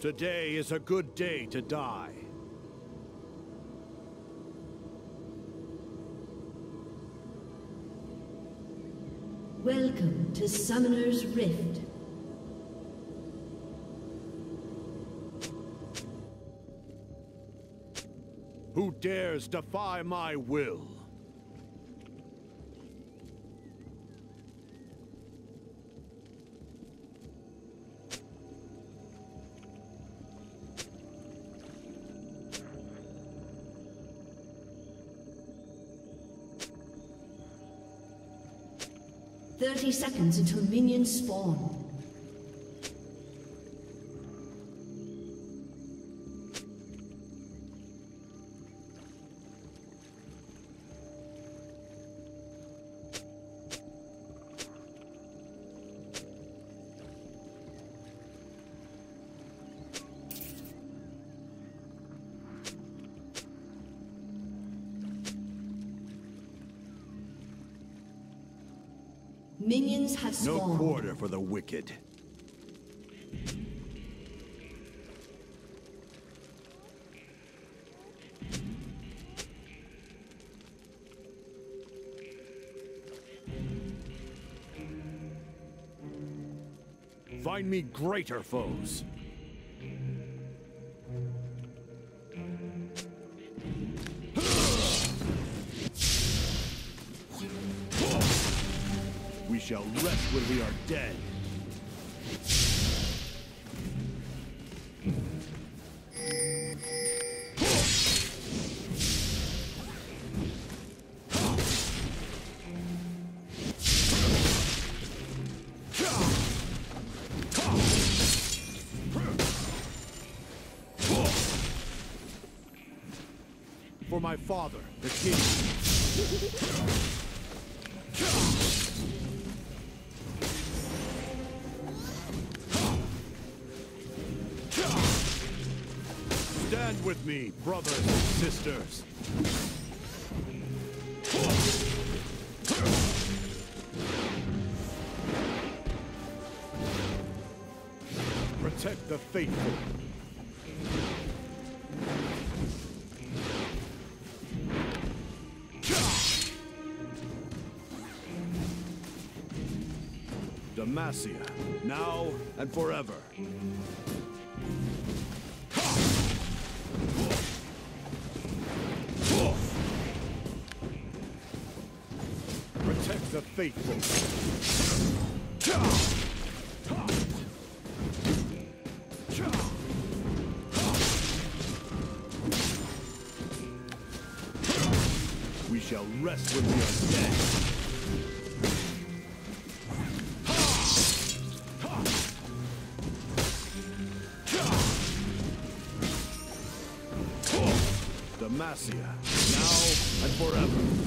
Today is a good day to die. Welcome to Summoner's Rift. Who dares defy my will? "30 seconds until minions spawn. Minions have spawned. No quarter for the wicked. Find me greater foes. We shall rest when we are dead. For my father, the king. Stand with me, brothers and sisters. Protect the faithful. Demacia, now and forever. Protect the faithful. We shall rest when we are dead. Demacia, now and forever.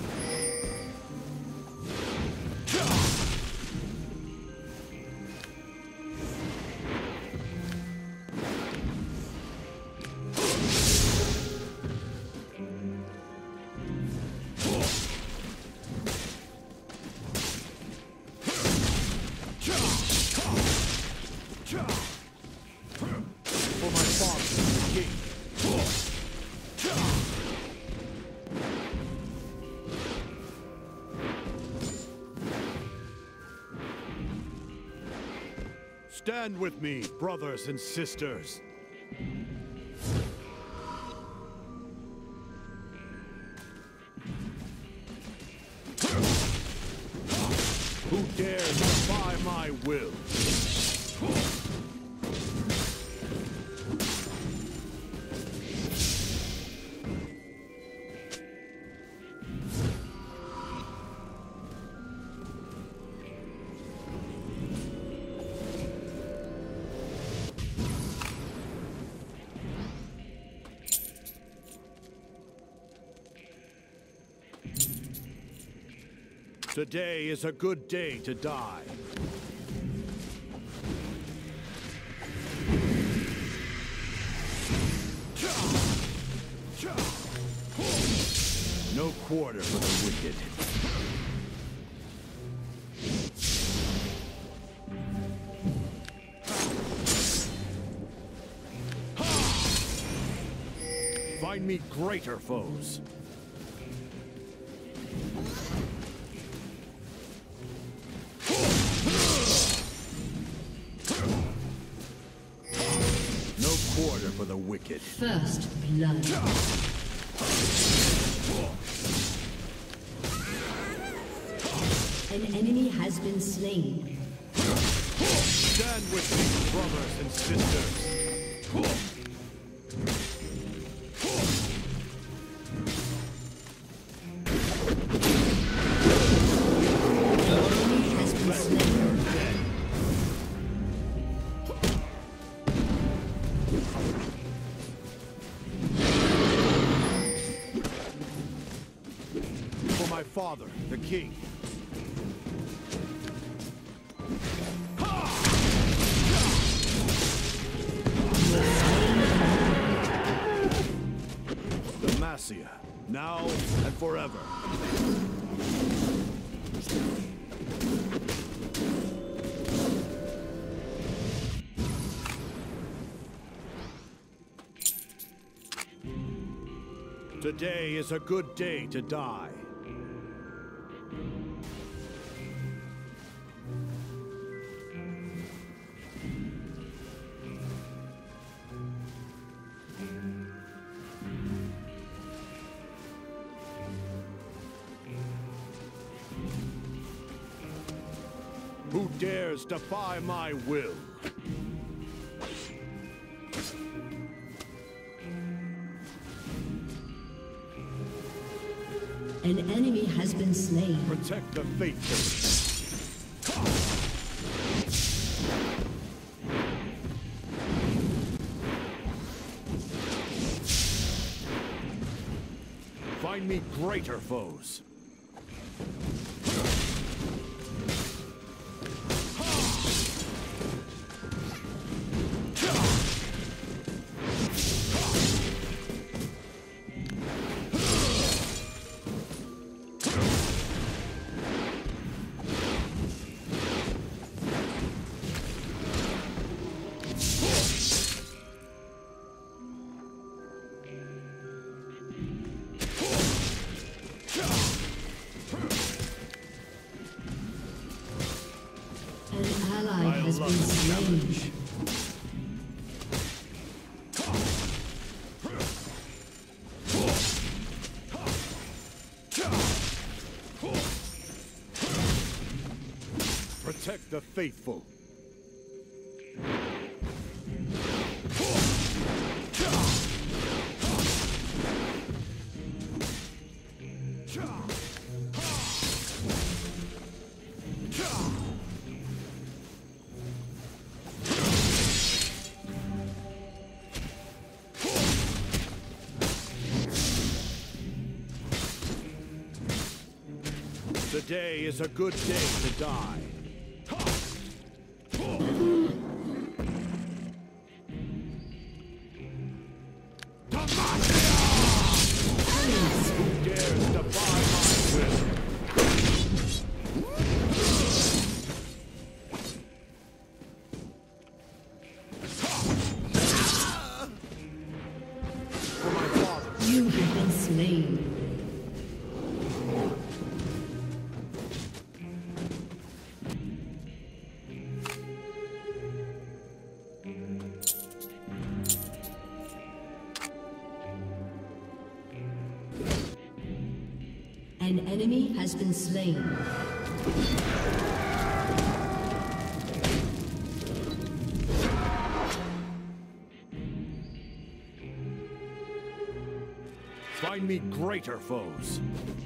For my father, the king. Stand with me, brothers and sisters. Who dares defy my will? Today is a good day to die. No quarter for the wicked. Find me greater foes. No quarter for the wicked. First blood. An enemy has been slain. Stand with me, brothers and sisters. For my father, the king. Demacia, now and forever. Today is a good day to die. Who dares defy my will? An enemy has been slain. Protect the faithful. Find me greater foes. Has been slain. Protect the faithful. Today is a good day to die. Who dares defy my will? For my father. You have been slain. An enemy has been slain. Find me greater foes.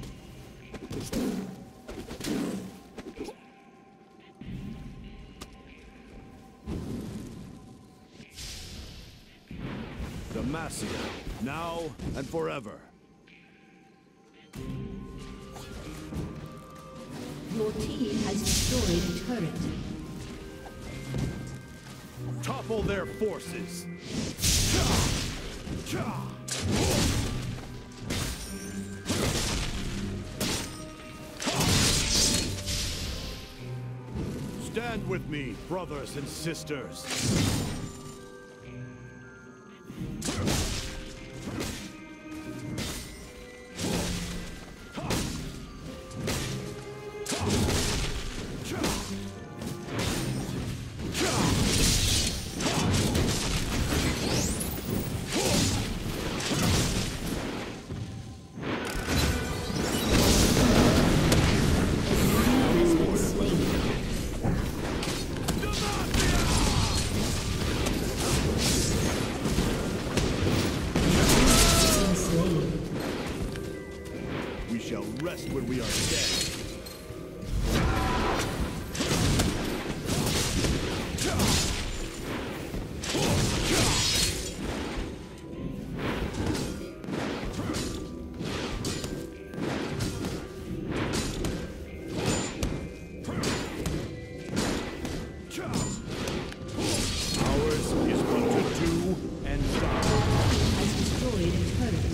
Demacia, now and forever. Your team has destroyed a turret. Topple their forces. Stand with me, brothers and sisters. rest when we are dead. Ours is but to do and die. Has destroyed a turret.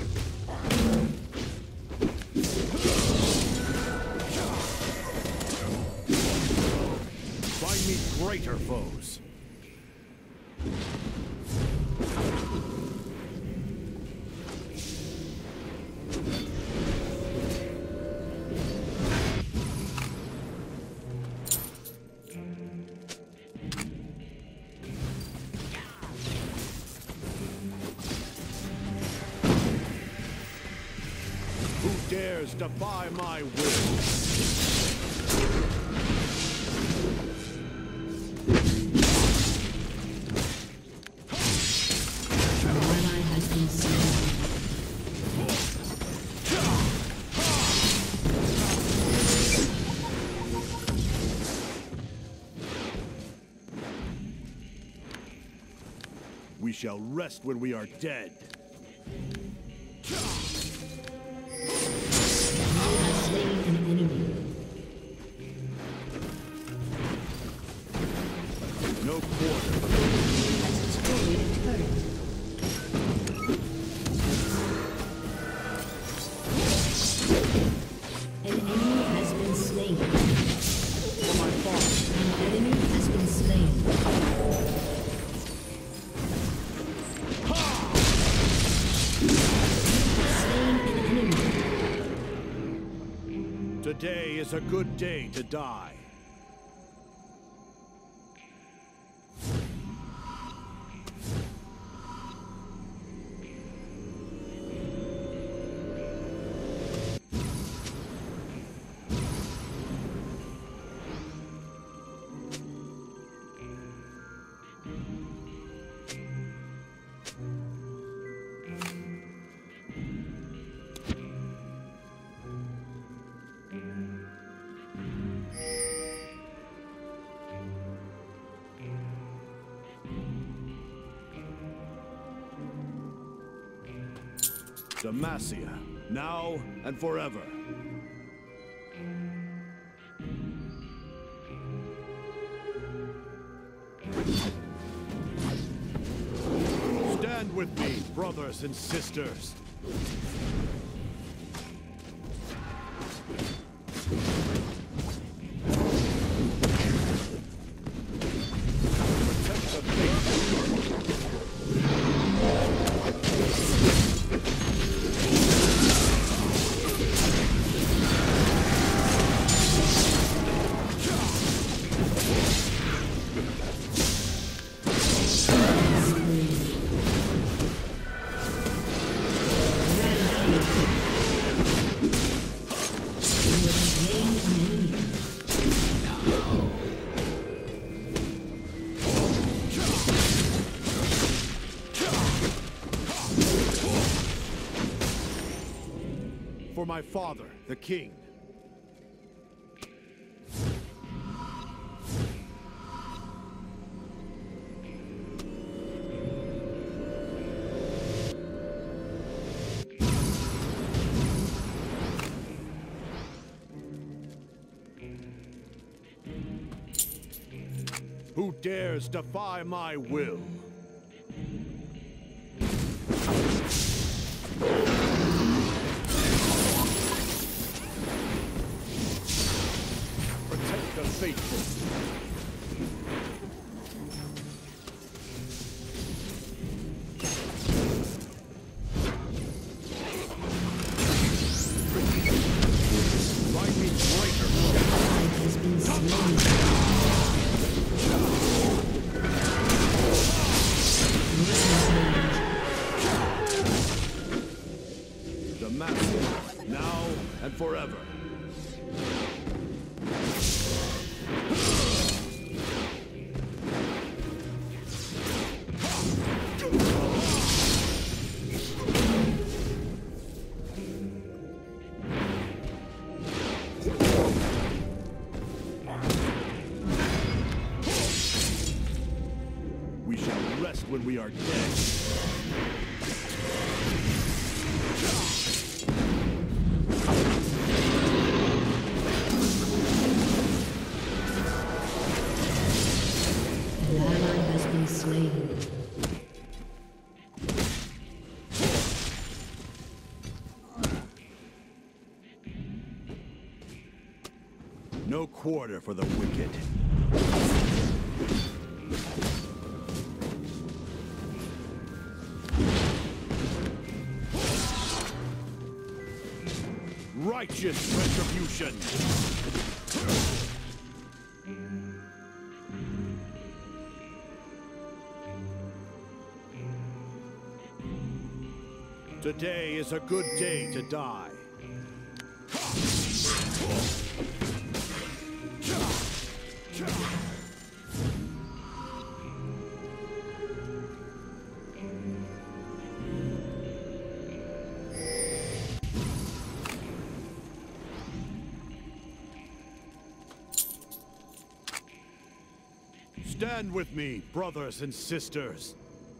Find me greater foes. Who dares defy my will? An ally has been slain. We shall rest when we are dead. You have slain an enemy. No quarter. Has destroyed a turret. An enemy has been slain. For my father. An enemy has been slain. Slain an enemy. Today is a good day to die. Demacia, now and forever. Stand with me, brothers and sisters. Protect the faith. For my father, the king. Who dares defy my will? Protect the faithful. Find me greater. Ally has been slain. The master, now and forever. We shall rest when we are dead. An ally has been slain. No quarter for the wicked. Righteous retribution. Today is a good day to die. Stand with me, brothers and sisters.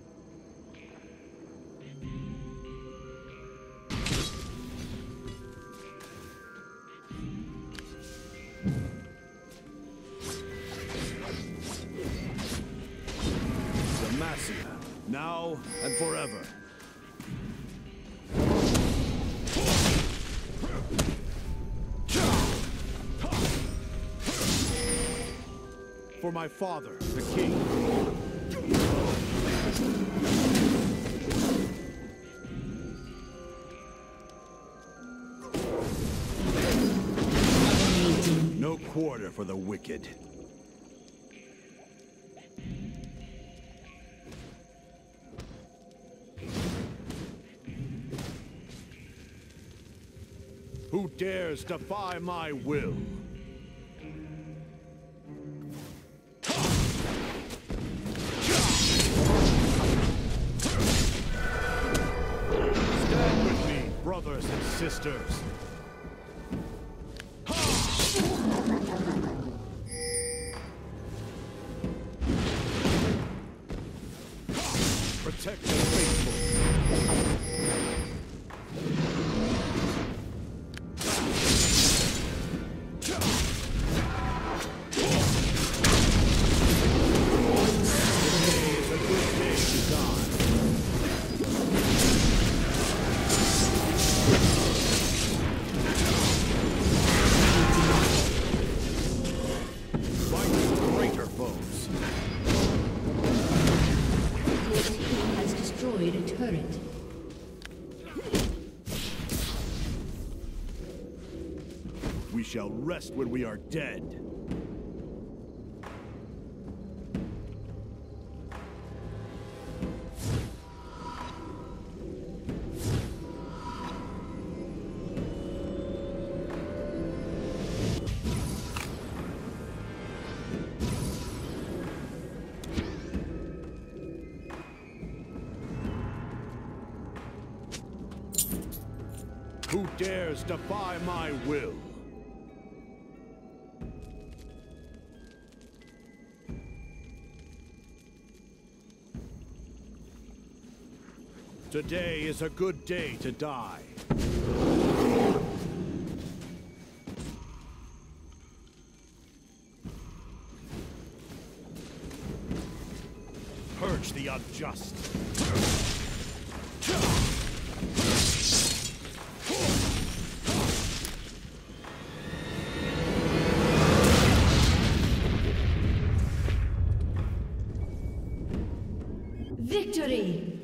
Demacia, now and forever. For my father, the king. No quarter for the wicked. Who dares defy my will? Brothers and sisters. Protect the faithful. It's a good day to die. A turret. We shall rest when we are dead. Who dares defy my will? Today is a good day to die. Purge the unjust. Victory!